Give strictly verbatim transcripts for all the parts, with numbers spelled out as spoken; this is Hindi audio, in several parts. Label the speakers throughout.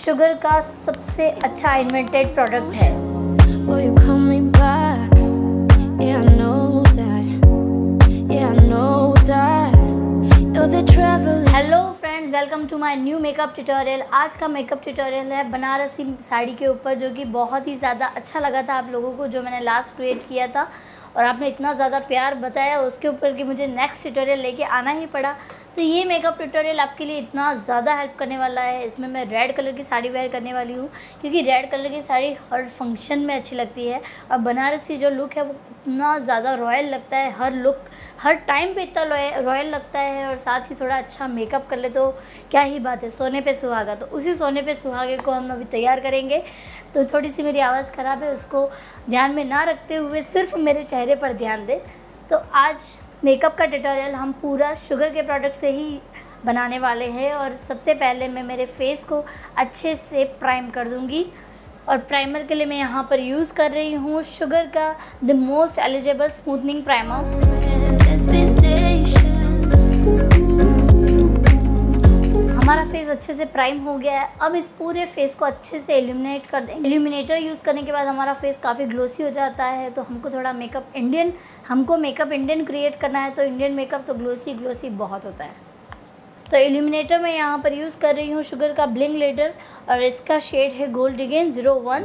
Speaker 1: शुगर का सबसे अच्छा इन्वेंटेड प्रोडक्ट है। Hello friends, welcome to my new makeup tutorial. आज का मेकअप ट्यूटोरियल है बनारसी साड़ी के ऊपर, जो कि बहुत ही ज़्यादा अच्छा लगा था आप लोगों को, जो मैंने लास्ट क्रिएट किया था और आपने इतना ज़्यादा प्यार बताया उसके ऊपर कि मुझे नेक्स्ट ट्यूटोरियल लेके आना ही पड़ा। तो ये मेकअप ट्यूटोरियल आपके लिए इतना ज़्यादा हेल्प करने वाला है। इसमें मैं रेड कलर की साड़ी वेयर करने वाली हूँ, क्योंकि रेड कलर की साड़ी हर फंक्शन में अच्छी लगती है और बनारसी जो लुक है वो इतना ज़्यादा रॉयल लगता है। हर लुक हर टाइम पे इतना रॉयल लगता है और साथ ही थोड़ा अच्छा मेकअप कर ले तो क्या ही बात है, सोने पे सुहागा। तो उसी सोने पे सुहागे को हम अभी तैयार करेंगे। तो थोड़ी सी मेरी आवाज़ ख़राब है, उसको ध्यान में ना रखते हुए सिर्फ मेरे चेहरे पर ध्यान दें। तो आज मेकअप का ट्यूटोरियल हम पूरा शुगर के प्रोडक्ट से ही बनाने वाले हैं। और सबसे पहले मैं मेरे फेस को अच्छे से प्राइम कर दूंगी और प्राइमर के लिए मैं यहाँ पर यूज़ कर रही हूँ शुगर का the most eligible smoothening primer. हमारा फेस अच्छे से प्राइम हो गया है। अब इस पूरे फेस को अच्छे से इल्यूमिनेट कर देंगे। इल्यूमिनेटर यूज़ करने के बाद हमारा फेस काफ़ी ग्लोसी हो जाता है। तो हमको थोड़ा मेकअप इंडियन हमको मेकअप इंडियन क्रिएट करना है, तो इंडियन मेकअप तो ग्लोसी ग्लोसी बहुत होता है। तो इल्यूमिनेटर मैं यहाँ पर यूज़ कर रही हूँ शुगर का ब्लिंग लेडर और इसका शेड है gold again zero one.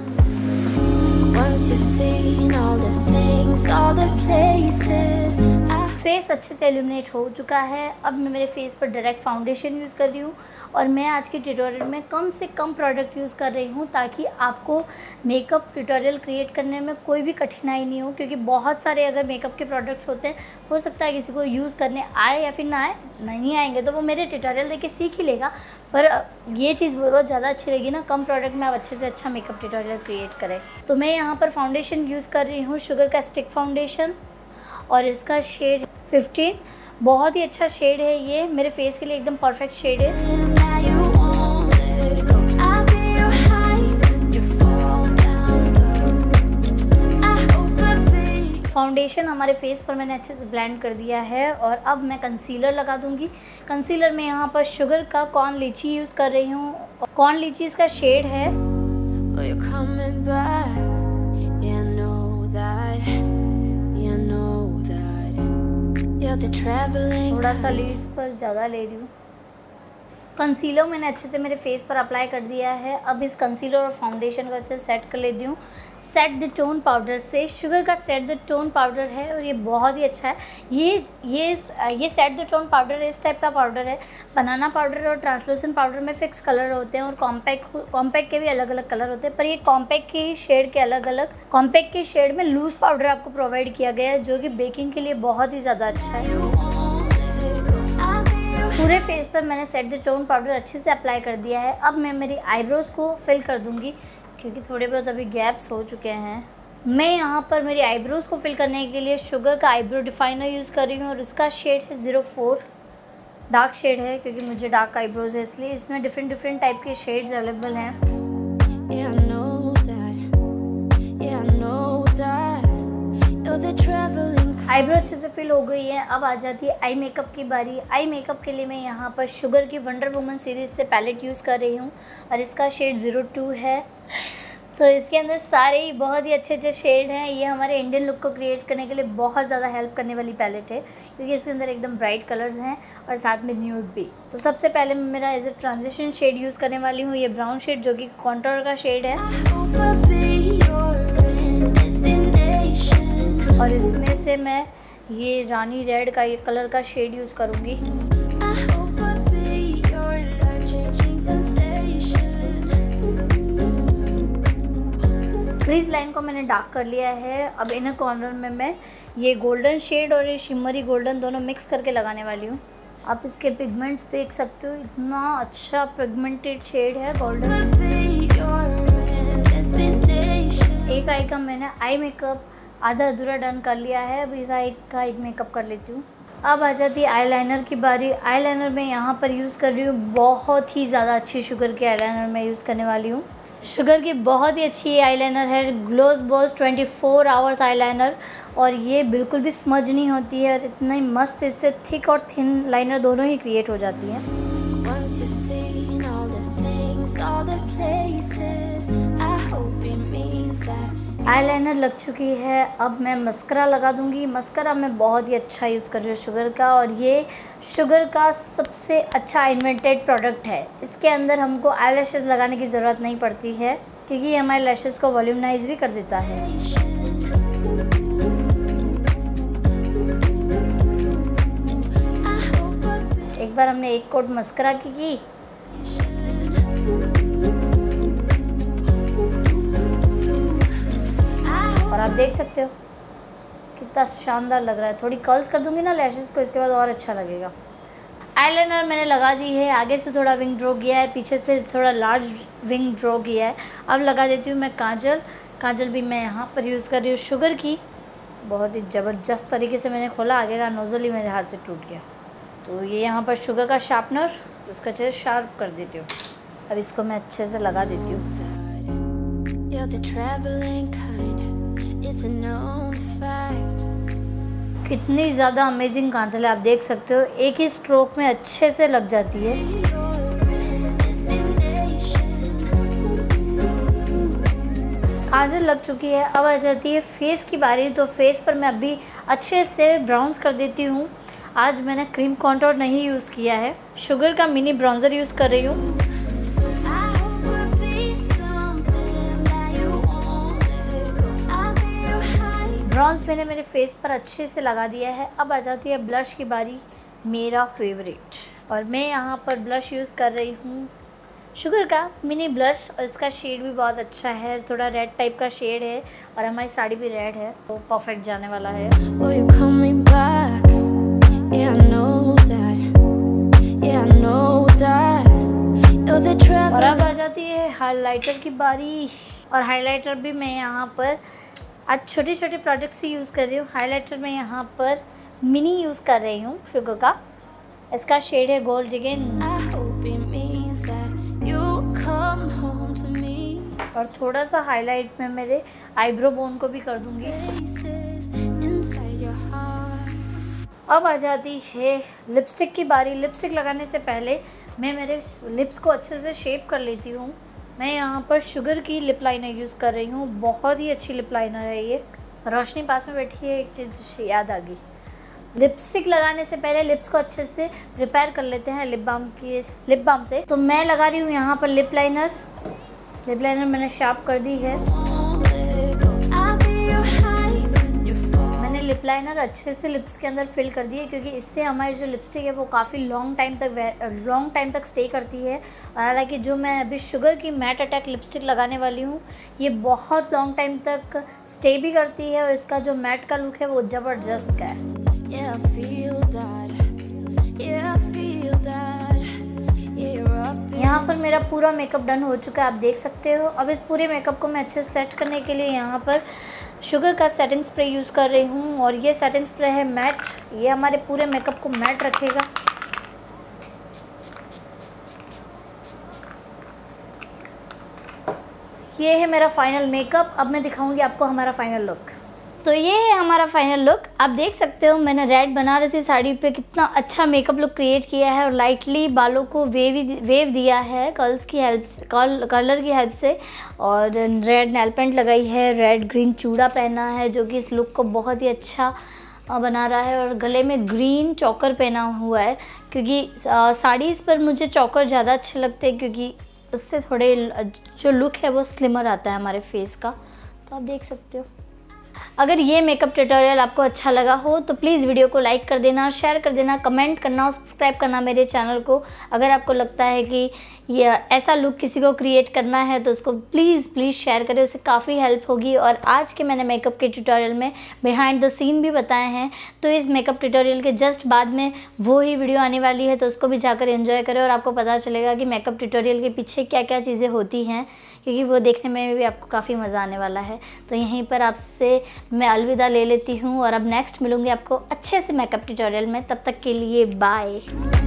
Speaker 1: Face अच्छे से इल्यूमिनेट हो चुका है। अब मैं मेरे फेस पर डायरेक्ट फाउंडेशन यूज़ कर रही हूँ और मैं आज की ट्यूटोरियल में कम से कम प्रोडक्ट यूज़ कर रही हूँ, ताकि आपको मेकअप ट्यूटोरियल क्रिएट करने में कोई भी कठिनाई नहीं हो। क्योंकि बहुत सारे अगर मेकअप के प्रोडक्ट्स होते हैं, हो सकता है किसी को यूज़ करने आए या फिर ना आए, नहीं आएंगे तो वो मेरे ट्यूटोरियल देख के सीख ही लेगा। पर ये चीज़ बहुत ज़्यादा अच्छी रहेगी ना, कम प्रोडक्ट में आप अच्छे से अच्छा मेकअप ट्यूटोरियल क्रिएट करें। तो मैं यहाँ पर फाउंडेशन यूज़ कर रही हूँ शुगर का स्टिक फाउंडेशन और इसका शेड फिफ्टीन। बहुत ही अच्छा शेड है, ये मेरे फेस के लिए एकदम परफेक्ट शेड है। फाउंडेशन हमारे फेस पर मैंने अच्छे से ब्लेंड कर दिया है और अब मैं कंसीलर लगा दूंगी। कंसीलर में यहाँ पर शुगर का कॉर्न लीची यूज़ कर रही हूँ। कॉर्न लीची इसका शेड है। थोड़ा सा लीड्स पर ज़्यादा ले रही हूँ। कंसीलर मैंने अच्छे से मेरे फेस पर अप्लाई कर दिया है। अब इस कंसीलर और फाउंडेशन को अच्छे से सेट कर लेती हूँ सेट द टोन पाउडर से। शुगर का सेट द टोन पाउडर है और ये बहुत ही अच्छा है। ये ये ये सेट द टोन पाउडर इस टाइप का पाउडर है। बनाना पाउडर और ट्रांसलूसेंट पाउडर में फ़िक्स कलर होते हैं और कॉम्पैक्ट कॉम्पैक्ट के भी अलग अलग कलर होते हैं, पर ये कॉम्पैक्ट के ही शेड के अलग अलग कॉम्पैक्ट के शेड में लूज़ पाउडर आपको प्रोवाइड किया गया है, जो कि बेकिंग के लिए बहुत ही ज़्यादा अच्छा है। पूरे फेस पर मैंने सेट द टोन पाउडर अच्छे से अप्लाई कर दिया है। अब मैं मेरी आईब्रोज़ को फिल कर दूंगी, क्योंकि थोड़े बहुत अभी गैप्स हो चुके हैं। मैं यहाँ पर मेरी आईब्रोज़ को फिल करने के लिए शुगर का आईब्रो डिफाइनर यूज़ कर रही हूँ और इसका शेड है ज़ीरो फोर। डार्क शेड है क्योंकि मुझे डार्क आईब्रोज़ है, इसलिए इसमें डिफरेंट डिफरेंट टाइप के शेड्स अवेलेबल हैं। आईब्रो अच्छे से फिल हो गई है। अब आ जाती है आई मेकअप की बारी। आई मेकअप के लिए मैं यहाँ पर शुगर की वंडर वुमन सीरीज़ से पैलेट यूज़ कर रही हूँ और इसका शेड ज़ीरो टू है। तो इसके अंदर सारे ही बहुत ही अच्छे अच्छे शेड हैं। ये हमारे इंडियन लुक को क्रिएट करने के लिए बहुत ज़्यादा हेल्प करने वाली पैलेट है, क्योंकि इसके अंदर एकदम ब्राइट कलर्स हैं और साथ में न्यूड भी। तो सबसे पहले मैं मेरा as a transition shade use करने वाली हूँ, ये ब्राउन शेड, जो कि कॉन्टोर का शेड है। और इसमें से मैं ये रानी रेड का ये कलर का शेड यूज़ करूँगी। क्रीज लाइन को मैंने डार्क कर लिया है। अब इनर कॉर्नर में मैं ये गोल्डन शेड और ये शिमरी गोल्डन दोनों मिक्स करके लगाने वाली हूँ। आप इसके पिगमेंट्स देख सकते हो, इतना अच्छा पिगमेंटेड शेड है गोल्डन। एक आई का मैंने आई मेकअप आधा अधूरा डन कर लिया है। अब इस आई का एक मेकअप कर लेती हूँ। अब आ जाती है आईलाइनर की बारी। आईलाइनर मैं यहाँ पर यूज़ कर रही हूँ, बहुत ही ज़्यादा अच्छी शुगर की आईलाइनर मैं यूज़ करने वाली हूँ। शुगर की बहुत ही अच्छी आईलाइनर है, gloss boss twenty four hours eyeliner, और ये बिल्कुल भी स्मज नहीं होती है और इतना ही मस्त इससे थिक और थिन लाइनर दोनों ही क्रिएट हो जाती हैं। आईलाइनर लग चुकी है, अब मैं मस्करा लगा दूंगी। मस्करा मैं बहुत ही अच्छा यूज़ कर रही हूँ शुगर का, और ये शुगर का सबसे अच्छा इन्वेंटेड प्रोडक्ट है। इसके अंदर हमको आई लैशेज़ लगाने की ज़रूरत नहीं पड़ती है, क्योंकि ये हमारे लैशेज़ को वॉल्यूमनाइज भी कर देता है। एक बार हमने एक कोट मस्करा की की और आप देख सकते हो कितना शानदार लग रहा है। थोड़ी कर्ल्स कर दूंगी ना लैशेज़ को, इसके बाद और अच्छा लगेगा। आईलाइनर मैंने लगा दी है, आगे से थोड़ा विंग ड्रॉ किया है, पीछे से थोड़ा लार्ज विंग ड्रॉ किया है। अब लगा देती हूँ मैं काजल। काजल भी मैं यहाँ पर यूज़ कर रही हूँ शुगर की। बहुत ही ज़बरदस्त तरीके से मैंने खोला, आगे का नोज़ल ही मेरे हाथ से टूट गया। तो ये यहाँ पर शुगर का शार्पनर, तो उसका अच्छे से शार्प कर देती हूँ। अब इसको मैं अच्छे से लगा देती हूँ। कितनी ज़्यादा अमेजिंग काजल है, आप देख सकते हो, एक ही स्ट्रोक में अच्छे से लग जाती है। काजल लग चुकी है, अब आ जाती है फेस की बारी। तो फेस पर मैं अभी अच्छे से ब्राउन्स कर देती हूँ। आज मैंने क्रीम कॉन्टोर नहीं यूज़ किया है, शुगर का मिनी ब्राउन्जर यूज़ कर रही हूँ। ब्राउन्स मैंने मेरे फेस पर अच्छे से लगा दिया है। अब आ जाती है ब्लश की बारी, मेरा फेवरेट, और मैं यहाँ पर ब्लश यूज़ कर रही हूँ शुगर का मिनी ब्लश, और इसका शेड भी बहुत अच्छा है, थोड़ा रेड टाइप का शेड है, और हमारी साड़ी भी रेड है, तो परफेक्ट जाने वाला है। और अब आ जाती है हाइलाइटर की बारी, और हाइलाइटर भी मैं यहाँ पर आज छोटे छोटे प्रोडक्ट्स ही यूज़ कर रही हूँ। हाइलाइटर में यहाँ पर मिनी यूज़ कर रही हूँ शुगर का, इसका शेड है गोल्ड अगेन। और थोड़ा सा हाईलाइट में मेरे आईब्रो बोन को भी कर दूँगी। अब आ जाती है लिपस्टिक की बारी। लिपस्टिक लगाने से पहले मैं मेरे लिप्स को अच्छे से शेप कर लेती हूँ। मैं यहाँ पर शुगर की लिप लाइनर यूज़ कर रही हूँ, बहुत ही अच्छी लिप लाइनर है ये। रोशनी पास में बैठी है, एक चीज़ याद आ गई, लिपस्टिक लगाने से पहले लिप्स को अच्छे से प्रिपेयर कर लेते हैं लिप बाम की लिप बाम से। तो मैं लगा रही हूँ यहाँ पर लिप लाइनर। लिप लाइनर मैंने शार्प कर दी है। मैंने लिप लाइनर अच्छे से लिप्स के अंदर फिल कर दी है, क्योंकि इससे हमारी जो लिपस्टिक है वो काफ़ी लॉन्ग टाइम तक लॉन्ग टाइम तक स्टे करती है। और हालांकि जो मैं अभी शुगर की मैट अटैक लिपस्टिक लगाने वाली हूँ, ये बहुत लॉन्ग टाइम तक स्टे भी करती है, और इसका जो मैट का लुक है वो ज़बरदस्त का है। यहाँ पर मेरा पूरा मेकअप डन हो चुका है, आप देख सकते हो। अब इस पूरे मेकअप को मैं अच्छे से सेट करने के लिए यहाँ पर शुगर का सेटिंग स्प्रे यूज़ कर रही हूँ, और ये सेटिंग स्प्रे है मैट, ये हमारे पूरे मेकअप को मैट रखेगा। ये है मेरा फाइनल मेकअप। अब मैं दिखाऊंगी आपको हमारा फाइनल लुक। तो ये है हमारा फाइनल लुक। आप देख सकते हो मैंने रेड बनारसी साड़ी पे कितना अच्छा मेकअप लुक क्रिएट किया है, और लाइटली बालों को वेव वेव दिया है कर्ल्स की हेल्प से, कल, कलर की हेल्प से, और रेड नेल पेंट लगाई है, रेड ग्रीन चूड़ा पहना है जो कि इस लुक को बहुत ही अच्छा बना रहा है, और गले में ग्रीन चोकर पहना हुआ है, क्योंकि साड़ीज़ पर मुझे चोकर ज़्यादा अच्छे लगते हैं, क्योंकि उससे थोड़े जो लुक है वो स्लिमर आता है हमारे फेस का। तो आप देख सकते हो। अगर ये मेकअप ट्यूटोरियल आपको अच्छा लगा हो तो प्लीज़ वीडियो को लाइक कर देना, शेयर कर देना, कमेंट करना और सब्सक्राइब करना मेरे चैनल को। अगर आपको लगता है कि ये ऐसा लुक किसी को क्रिएट करना है तो उसको प्लीज़ प्लीज़ शेयर करें, उससे काफ़ी हेल्प होगी। और आज के मैंने मेकअप के ट्यूटोरियल में बिहाइंड द सीन भी बताए हैं, तो इस मेकअप ट्यूटोरियल के जस्ट बाद में वो ही वीडियो आने वाली है, तो उसको भी जाकर एंजॉय करें और आपको पता चलेगा कि मेकअप ट्यूटोरियल के पीछे क्या क्या चीज़ें होती हैं, क्योंकि वो देखने में भी आपको काफ़ी मज़ा आने वाला है। तो यहीं पर आपसे मैं अलविदा ले लेती हूँ, और अब नेक्स्ट मिलूँगी आपको अच्छे से मेकअप ट्यूटोरियल में। तब तक के लिए बाय।